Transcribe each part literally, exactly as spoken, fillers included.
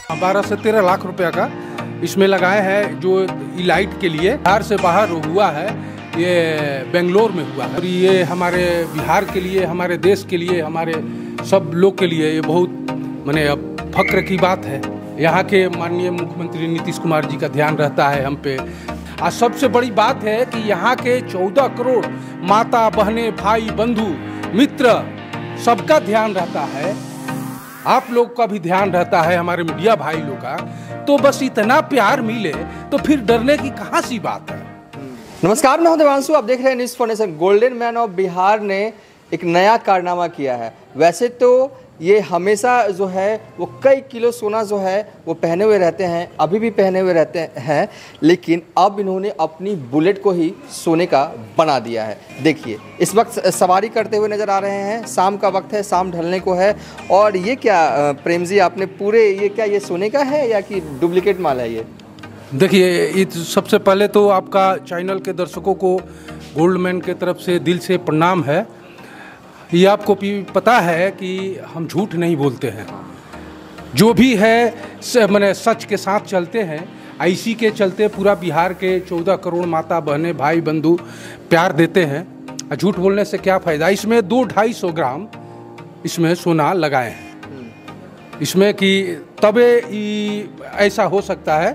बारह से तेरह लाख रुपया का इसमें लगाए हैं, जो इलाइट के लिए बिहार से बाहर हुआ है, ये बेंगलोर में हुआ है। और ये हमारे बिहार के लिए, हमारे देश के लिए, हमारे सब लोग के लिए ये बहुत माने अब फक्र की बात है। यहाँ के माननीय मुख्यमंत्री नीतीश कुमार जी का ध्यान रहता है हम पे। और सबसे बड़ी बात है कि यहाँ के चौदह करोड़ माता, बहनें, भाई, बंधु, मित्र सबका ध्यान रहता है, आप लोग का भी ध्यान रहता है, हमारे मीडिया भाई लोग का। तो बस इतना प्यार मिले तो फिर डरने की कहाँ सी बात है। नमस्कार, मैं हूं देवांशु, आप देख रहे हैं news foundation. Golden man of Bihar ने एक नया कारनामा किया है। वैसे तो ये हमेशा जो है वो कई किलो सोना जो है वो पहने हुए रहते हैं, अभी भी पहने हुए रहते हैं, लेकिन अब इन्होंने अपनी बुलेट को ही सोने का बना दिया है। देखिए, इस वक्त सवारी करते हुए नज़र आ रहे हैं, शाम का वक्त है, शाम ढलने को है। और ये क्या प्रेम जी, आपने पूरे ये क्या ये सोने का है या कि डुप्लीकेट माल है ये? देखिए, सबसे पहले तो आपका चैनल के दर्शकों को गोल्डमैन के तरफ से दिल से प्रणाम है। ये आपको भी पता है कि हम झूठ नहीं बोलते हैं, जो भी है मैंने सच के साथ चलते हैं। इसी के चलते पूरा बिहार के चौदह करोड़ माता, बहनें, भाई, बंधु प्यार देते हैं। झूठ बोलने से क्या फ़ायदा। इसमें दो ढाई सौ ग्राम इसमें सोना लगाए हैं, इसमें कि तबे ऐसा हो सकता है।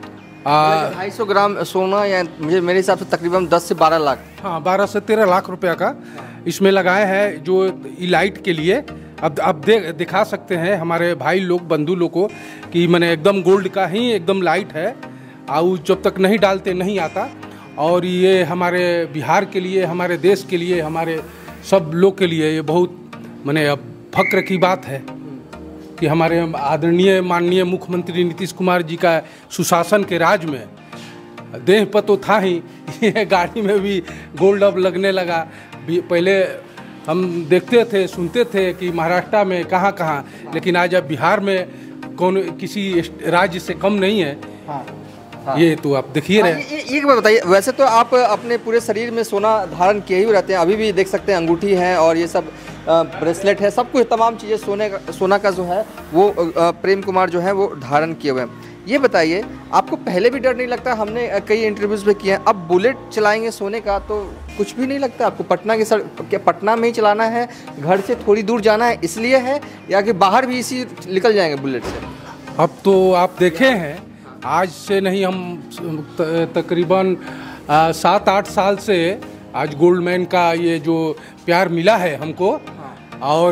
ढाई सौ ग्राम सोना या मुझे मेरे हिसाब से तकरीबन दस से बारह लाख हाँ बारह से तेरह लाख रुपया का इसमें लगाए हैं, जो इलाइट के लिए। अब अब दे, दिखा सकते हैं हमारे भाई लोग, बंधु लोग को कि मैंने एकदम गोल्ड का ही एकदम लाइट है, और जब तक नहीं डालते नहीं आता। और ये हमारे बिहार के लिए, हमारे देश के लिए, हमारे सब लोग के लिए ये बहुत मैंने अब फक्र की बात है कि हमारे आदरणीय माननीय मुख्यमंत्री नीतीश कुमार जी का सुशासन के राज में देह पर तो था ही, ये गाड़ी में भी गोल्ड अब लगने लगा। पहले हम देखते थे, सुनते थे कि महाराष्ट्र में कहाँ कहाँ, लेकिन आज अब बिहार में कौन किसी राज्य से कम नहीं है। हाँ, हाँ। ये तो आप देखिए रहे। एक बात बताइए, वैसे तो आप अपने पूरे शरीर में सोना धारण किए ही रहते हैं, अभी भी देख सकते हैं अंगूठी है और ये सब ब्रेसलेट है, सब कुछ तमाम चीज़ें सोने का सोना का जो है वो प्रेम कुमार जो है वो धारण किए हुए हैं। ये बताइए, आपको पहले भी डर नहीं लगता? हमने कई इंटरव्यूज़ में किए हैं, अब बुलेट चलाएंगे सोने का तो कुछ भी नहीं लगता आपको? पटना की सड़क, क्या पटना में ही चलाना है, घर से थोड़ी दूर जाना है इसलिए है, या कि बाहर भी इसी निकल जाएंगे बुलेट से? अब तो आप देखे हैं, आज से नहीं, हम तकरीबन सात आठ साल से आज गोल्डमैन का ये जो प्यार मिला है हमको, और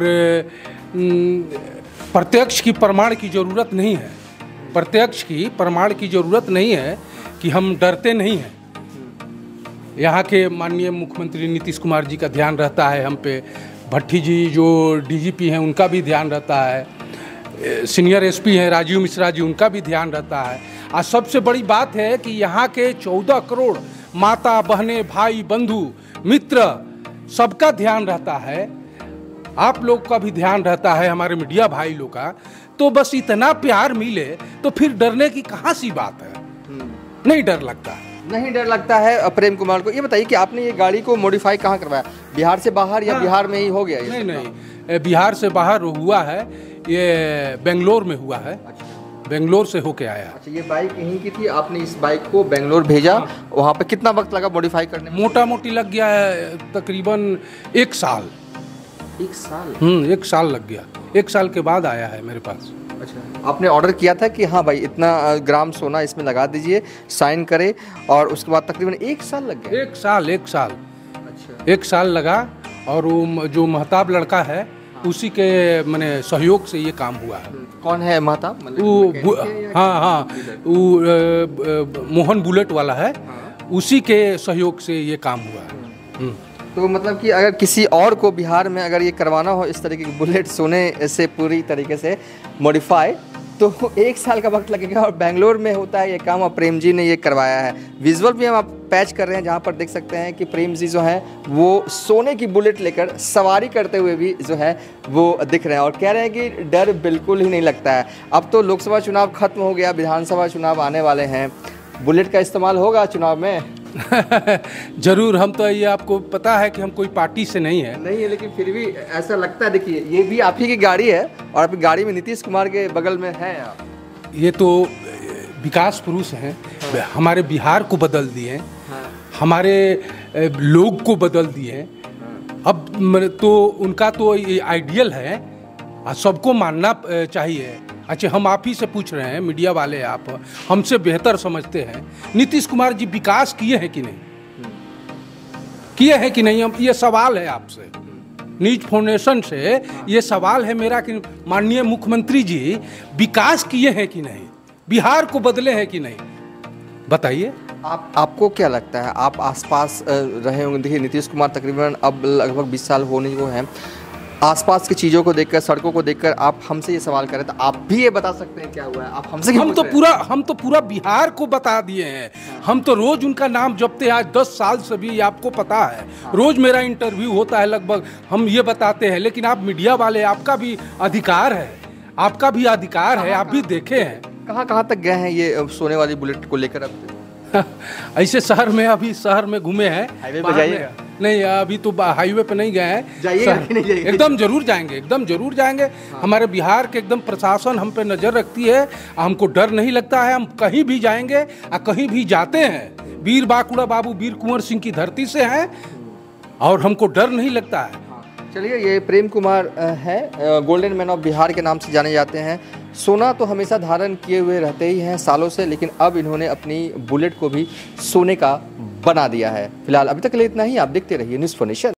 प्रत्यक्ष की प्रमाण की ज़रूरत नहीं है, प्रत्यक्ष की प्रमाण की ज़रूरत नहीं है कि हम डरते नहीं हैं। यहाँ के माननीय मुख्यमंत्री नीतीश कुमार जी का ध्यान रहता है हम पे, भट्टी जी जो डीजीपी हैं उनका भी ध्यान रहता है, सीनियर एसपी हैं राजीव मिश्रा जी, उनका भी ध्यान रहता है। और सबसे बड़ी बात है कि यहाँ के चौदह करोड़ माता, बहनें, भाई, बंधु, मित्र सबका ध्यान रहता है, आप लोग का भी ध्यान रहता है, हमारे मीडिया भाई लोग का। तो बस इतना प्यार मिले तो फिर डरने की कहाँ सी बात है। नहीं डर लगता है, नहीं डर लगता है प्रेम कुमार को। ये बताइए कि आपने ये गाड़ी को मॉडिफाई कहाँ करवाया, बिहार से बाहर या हाँ, बिहार में ही हो गया? नहीं नहीं, बिहार से बाहर हुआ है, ये बेंगलोर में हुआ है। अच्छा। बेंगलोर से होके आया। अच्छा, ये बाइक यहीं की थी, आपने इस बाइक को बेंगलोर भेजा। हाँ। वहाँ पे कितना वक्त लगा मॉडिफाई करने में? मोटा मोटी लग गया है तकरीबन एक साल। एक साल? हम्म एक साल लग गया, एक साल के बाद आया है मेरे पास। अच्छा, आपने ऑर्डर किया था कि हाँ भाई इतना ग्राम सोना इसमें लगा दीजिए, साइन करे, और उसके बाद तकरीबन एक साल लग गया? एक साल एक साल अच्छा, एक साल लगा। और वो जो महताब लड़का है, हाँ, उसी के मैंने सहयोग से ये काम हुआ है। कौन है महताब? वो हाँ हाँ वो मोहन बुलेट वाला है, हाँ, उसी के सहयोग से ये काम हुआ है। तो मतलब कि अगर किसी और को बिहार में अगर ये करवाना हो इस तरीके की बुलेट सोने से पूरी तरीके से मॉडिफाई, तो एक साल का वक्त लगेगा। और बेंगलोर में होता है ये काम, और प्रेम जी ने ये करवाया है। विजुअल भी हम आप पैच कर रहे हैं, जहाँ पर देख सकते हैं कि प्रेम जी जो हैं वो सोने की बुलेट लेकर सवारी करते हुए भी जो है वो दिख रहे हैं, और कह रहे हैं कि डर बिल्कुल ही नहीं लगता है। अब तो लोकसभा चुनाव खत्म हो गया, विधानसभा चुनाव आने वाले हैं, बुलेट का इस्तेमाल होगा चुनाव में? जरूर। हम तो ये आपको पता है कि हम कोई पार्टी से नहीं है नहीं है, लेकिन फिर भी ऐसा लगता है। देखिए, ये भी आप ही की गाड़ी है और आपकी गाड़ी में नीतीश कुमार के बगल में है आप। ये तो विकास पुरुष हैं, हमारे बिहार को बदल दिए, हमारे लोग को बदल दिए। अब म- तो उनका तो ये आइडियल है, और सबको मानना चाहिए। अच्छा, हम आप ही से पूछ रहे हैं, मीडिया वाले आप हमसे बेहतर समझते हैं, नीतीश कुमार जी विकास किए हैं कि नहीं, किए हैं कि नहीं? हम ये सवाल है आपसे, न्यूज फाउंडेशन से ये सवाल है मेरा कि माननीय मुख्यमंत्री जी विकास किए हैं कि नहीं, बिहार को बदले हैं कि नहीं, बताइए। आप आपको क्या लगता है, आप आसपास अ, रहे होंगे, देखिए नीतीश कुमार तकरीबन अब लगभग बीस साल होने को हैं, आसपास की चीज़ों को देखकर, सड़कों को देखकर आप हमसे ये सवाल करें तो आप भी ये बता सकते हैं क्या हुआ है? आप हमसे क्यों हम पूछ तो रहे हैं? पूरा हम तो पूरा बिहार को बता दिए हैं। हम तो रोज उनका नाम जपते हैं, आज दस साल से भी, आपको पता है। रोज मेरा इंटरव्यू होता है लगभग, हम ये बताते हैं। लेकिन आप मीडिया वाले, आपका भी अधिकार है, आपका भी अधिकार है, आप भी देखे हैं। कहाँ कहाँ तक गए हैं ये अ, सोने वाली बुलेट को लेकर? अब ऐसे शहर में, अभी शहर में घूमे हैं। हाईवे पे बाहर जाइएगा? में- नहीं, अभी तो बा- हाईवे पे नहीं गए हैं। जाइएगा शहर- कि नहीं जाइएगा? एकदम जरूर जाएंगे, एकदम जरूर जाएंगे। हमारे बिहार के एकदम प्रशासन हम पे नजर रखती है, हमको डर नहीं लगता है। हम कहीं भी जाएंगे और कहीं भी जाते हैं, वीर बांकुड़ा बाबू वीर कुंवर सिंह की धरती से हैं, और हमको डर नहीं लगता है। चलिए, ये प्रेम कुमार अ, है, अ, गोल्डन मैन ऑफ बिहार के नाम से जाने जाते हैं। सोना तो हमेशा धारण किए हुए रहते ही हैं सालों से, लेकिन अब इन्होंने अपनी बुलेट को भी सोने का बना दिया है। फिलहाल अभी तक के लिए इतना ही। आप देखते रहिए न्यूज़ फॉर नेशन।